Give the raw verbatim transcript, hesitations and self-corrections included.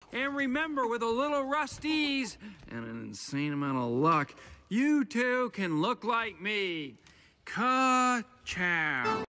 And remember, with a little rusties and an insane amount of luck, you too can look like me. Kachow.